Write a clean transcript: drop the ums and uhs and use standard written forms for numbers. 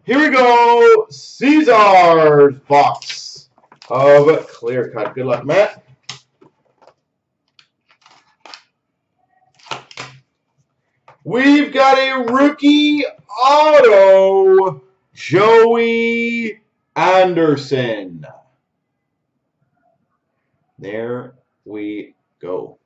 Here we go. CZAR's box of clear cut. Good luck, Matt. We've got a rookie auto, Joey Anderson. There we go.